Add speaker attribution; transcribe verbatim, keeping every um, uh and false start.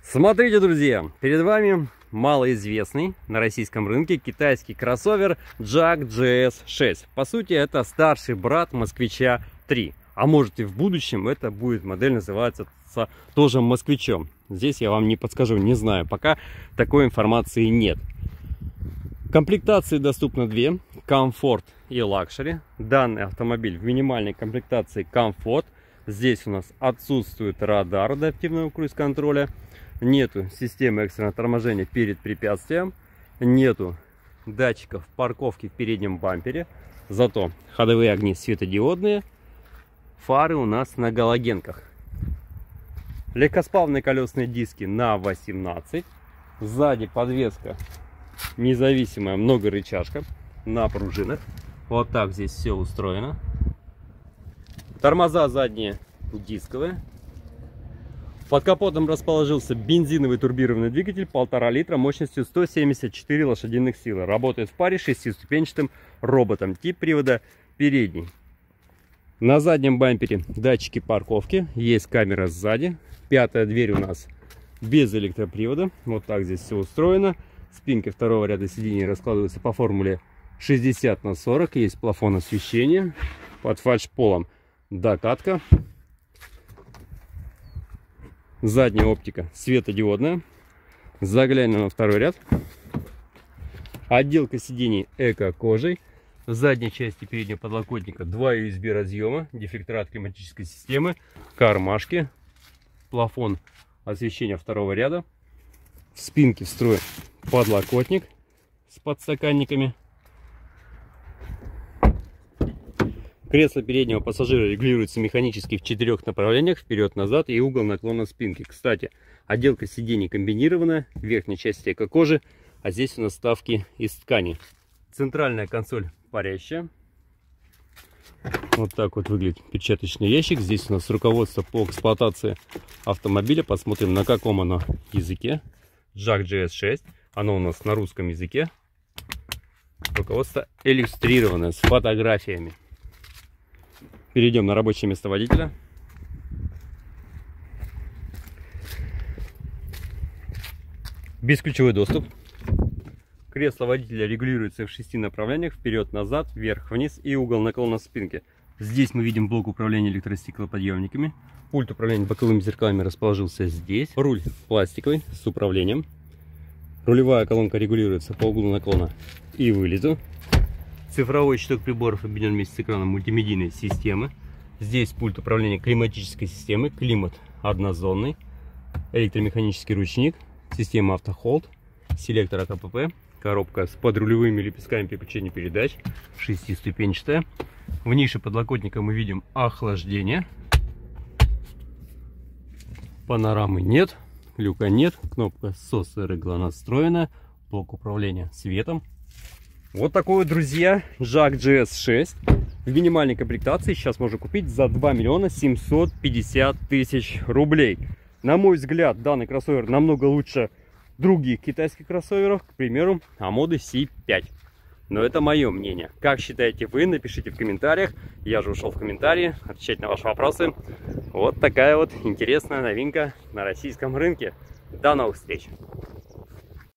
Speaker 1: Смотрите, друзья, перед вами малоизвестный на российском рынке китайский кроссовер джак джи эс шесть. По сути, это старший брат Москвича три. А может и в будущем это будет модель называться тоже Москвичом. Здесь я вам не подскажу, не знаю, пока такой информации нет. Комплектации доступно две: комфорт и лакшери. Данный автомобиль в минимальной комплектации комфорт. Здесь у нас отсутствует радар адаптивного круиз-контроля. Нету системы экстренного торможения перед препятствием. Нету датчиков парковки в переднем бампере. Зато ходовые огни светодиодные. Фары у нас на галогенках. Легкосплавные колесные диски на восемнадцать. Сзади подвеска независимая, многорычажка на пружинах. Вот так здесь все устроено. Тормоза задние дисковые. Под капотом расположился бензиновый турбированный двигатель полтора литра мощностью сто семьдесят четыре лошадиных силы. Работает в паре с шестиступенчатым роботом. Тип привода передний. На заднем бампере датчики парковки. Есть камера сзади. Пятая дверь у нас без электропривода. Вот так здесь все устроено. Спинки второго ряда сидений раскладываются по формуле шестьдесят на сорок. Есть плафон освещения. Под фальшполом докатка. Задняя оптика светодиодная. Заглянем на второй ряд. Отделка сидений эко-кожей. В задней части переднего подлокотника два ю эс би разъема, дефлектора от климатической системы, кармашки, плафон освещения второго ряда. В спинке встроен подлокотник с подстаканниками. Кресло переднего пассажира регулируется механически в четырех направлениях: вперед-назад и угол наклона спинки. Кстати, отделка сидений комбинированная, в верхней части эко-кожи, а здесь у нас вставки из ткани. Центральная консоль парящая. Вот так вот выглядит перчаточный ящик. Здесь у нас руководство по эксплуатации автомобиля. Посмотрим, на каком оно языке. джак джи эс шесть. Оно у нас на русском языке. Руководство иллюстрированное с фотографиями. Перейдем на рабочее место водителя. Бесключевой доступ. Кресло водителя регулируется в шести направлениях: вперед-назад, вверх-вниз и угол наклона спинки. Здесь мы видим блок управления электростеклоподъемниками. Пульт управления боковыми зеркалами расположился здесь. Руль пластиковый с управлением. Рулевая колонка регулируется по углу наклона и вылету. Цифровой щиток приборов объединен вместе с экраном мультимедийной системы. Здесь пульт управления климатической системы, климат однозонный, электромеханический ручник, система автохолд, селектор а ка пэ пэ, коробка с подрулевыми лепестками переключения передач, шестиступенчатая. В нише подлокотника мы видим охлаждение. Панорамы нет, люка нет, кнопка сос регла настроена, блок управления светом. Вот такой вот, друзья, джак джи эс шесть в минимальной комплектации сейчас можно купить за два миллиона семьсот пятьдесят тысяч рублей. На мой взгляд, данный кроссовер намного лучше других китайских кроссоверов, к примеру, Амоды си пять. Но это мое мнение. Как считаете вы? Напишите в комментариях. Я же ушел в комментарии отвечать на ваши вопросы. Вот такая вот интересная новинка на российском рынке. До новых встреч!